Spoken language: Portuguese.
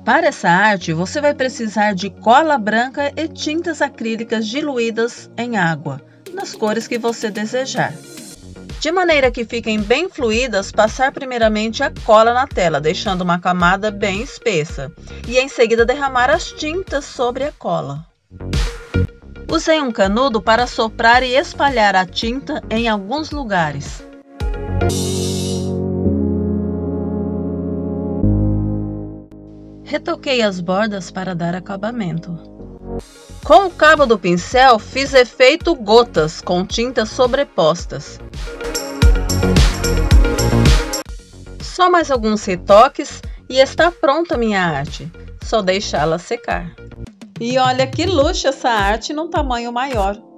Para essa arte, você vai precisar de cola branca e tintas acrílicas diluídas em água, nas cores que você desejar. De maneira que fiquem bem fluídas, passar primeiramente a cola na tela, deixando uma camada bem espessa, e em seguida derramar as tintas sobre a cola. Usei um canudo para soprar e espalhar a tinta em alguns lugares. Retoquei as bordas para dar acabamento. Com o cabo do pincel, fiz efeito gotas com tintas sobrepostas. Só mais alguns retoques e está pronta a minha arte. Só deixá-la secar. E olha que luxo essa arte num tamanho maior.